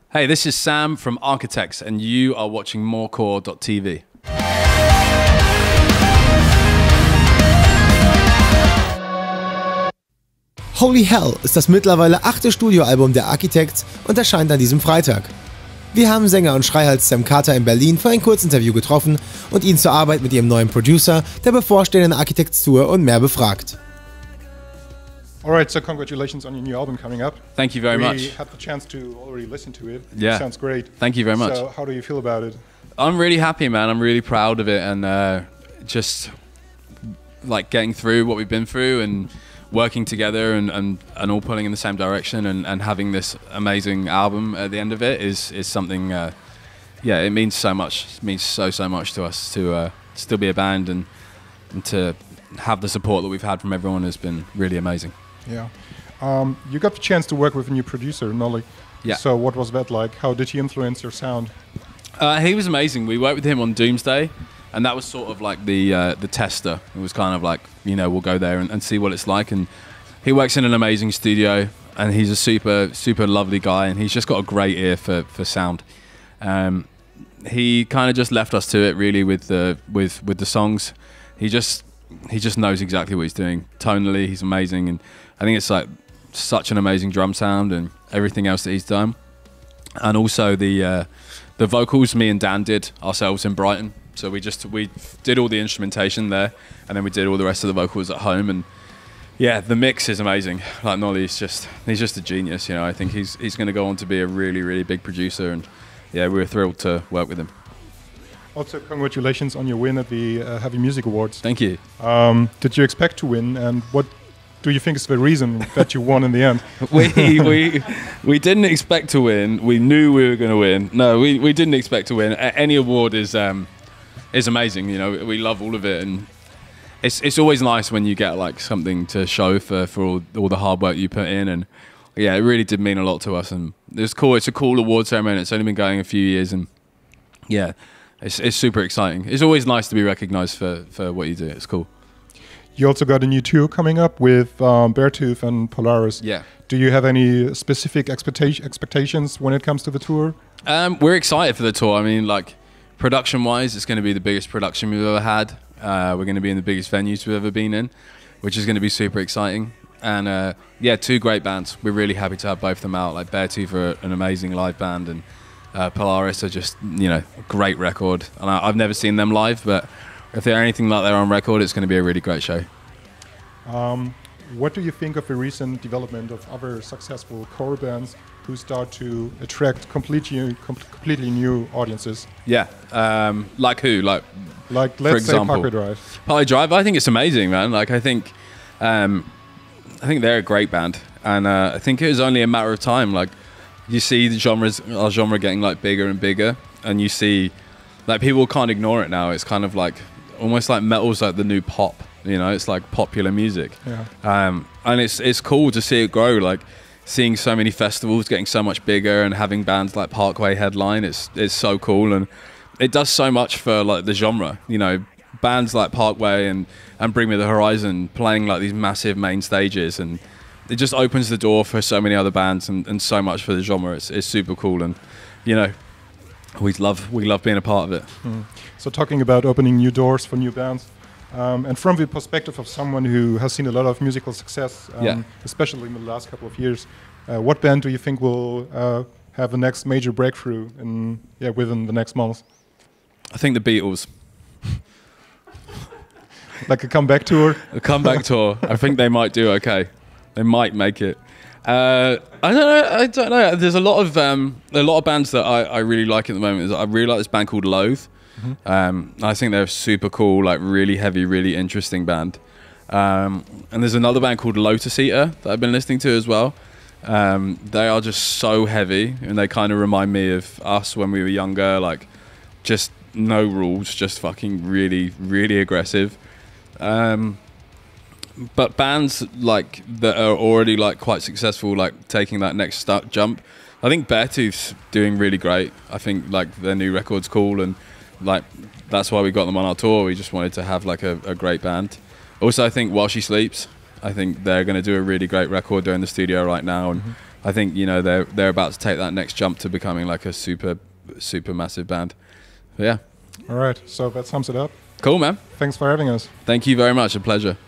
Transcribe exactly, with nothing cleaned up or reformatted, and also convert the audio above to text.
Hey, this is Sam from Architects, and you are watching morecore dot t v. Holy Hell ist das mittlerweile achte Studioalbum der Architects und erscheint an diesem Freitag. Wir haben Sänger und Schreihals Sam Carter in Berlin für ein Kurzinterview getroffen und ihn zur Arbeit mit ihrem neuen Producer, der bevorstehenden Architects Tour und mehr befragt. Alright, so congratulations on your new album coming up. Thank you very we much. We had the chance to already listen to it. Yeah. It sounds great. Thank you very much. So how do you feel about it? I'm really happy, man. I'm really proud of it, and uh, just like getting through what we've been through and working together and, and, and all pulling in the same direction and, and having this amazing album at the end of it is, is something, uh, yeah, it means so much. It means so, so much to us to uh, still be a band, and, and to have the support that we've had from everyone has been really amazing. Yeah. Um, you got the chance to work with a new producer, Nolly. Yeah. So what was that like? How did he influence your sound? Uh, he was amazing. We worked with him on Doomsday, and that was sort of like the uh, the tester. It was kind of like, you know, we'll go there and, and see what it's like. And he works in an amazing studio, and he's a super, super lovely guy, and he's just got a great ear for, for sound. Um, he kind of just left us to it, really, with the with with the songs. He just he just knows exactly what he's doing. Tonally, he's amazing, and I think it's like such an amazing drum sound and everything else that he's done. And also the uh, the vocals me and Dan did ourselves in Brighton. So we just we did all the instrumentation there, and then we did all the rest of the vocals at home. And yeah, the mix is amazing. Like Nolly's just he's just a genius, you know. I think he's he's going to go on to be a really really big producer, and yeah, we were thrilled to work with him. Also, congratulations on your win at the uh, Heavy Music Awards. Thank you. Um, did you expect to win, and what do you think is the reason that you won in the end? we we we didn't expect to win. We knew we were going to win. No, we, we didn't expect to win. A- any award is um is amazing. You know, we love all of it, and it's it's always nice when you get like something to show for for all, all the hard work you put in. And yeah, it really did mean a lot to us, and it's cool. It's a cool award ceremony. It's only been going a few years, and yeah, it's it's super exciting. It's always nice to be recognized for for what you do. It's cool. You also got a new tour coming up with um, Beartooth and Polaris. Yeah. Do you have any specific expectation expectations when it comes to the tour? Um, we're excited for the tour. I mean, like, production-wise, it's going to be the biggest production we've ever had. Uh, we're going to be in the biggest venues we've ever been in, which is going to be super exciting. And uh, yeah, two great bands. We're really happy to have both of them out. Like, Beartooth are an amazing live band, and uh, Polaris are just, you know, a great record. And I, I've never seen them live, but if they're anything like they're on record, it's going to be a really great show. Um, what do you think of the recent development of other successful core bands who start to attract completely, com completely new audiences? Yeah, um, like who? Like, like let's for example, say Parkway Drive. Parkway Drive. I think it's amazing, man. Like, I think, um, I think they're a great band, and uh, I think it was only a matter of time. Like, you see the genres, our genre getting like bigger and bigger, and you see, like, people can't ignore it now. It's kind of like almost like metal's like the new pop. You know, it's like popular music. Yeah. Um, and it's it's cool to see it grow. Like, seeing so many festivals getting so much bigger and having bands like Parkway headline. It's it's so cool, and it does so much for like the genre. You know, bands like Parkway and and Bring Me the Horizon playing like these massive main stages, and it just opens the door for so many other bands and, and so much for the genre. It's it's super cool, and you know, we love we love being a part of it. Mm. So talking about opening new doors for new bands. Um, and from the perspective of someone who has seen a lot of musical success, um, yeah. especially in the last couple of years, uh, what band do you think will uh, have the next major breakthrough in yeah within the next month? I think the Beatles. Like a comeback tour? A comeback tour. I think they might do okay. They might make it. Uh, I don't know. I don't know. There's a lot of um, a lot of bands that I, I really like at the moment. I really like this band called Loathe. Mm-hmm. um, I think they're super cool, like really heavy, really interesting band. Um, and there's another band called Lotus Eater that I've been listening to as well. Um, they are just so heavy, and they kind of remind me of us when we were younger. Like, just no rules, just fucking really, really aggressive. Um, but bands like that are already like quite successful, like taking that next step jump. I think Beartooth's doing really great. I think like their new record's cool, and like that's why we got them on our tour. We just wanted to have like a, a great band. Also, I think While She Sleeps, I think they're going to do a really great record. They're in the studio right now, and mm-hmm. I think, you know, they're they're about to take that next jump to becoming like a super super massive band. But yeah. All right, so that sums it up. Cool, man. Thanks for having us. Thank you very much. A pleasure.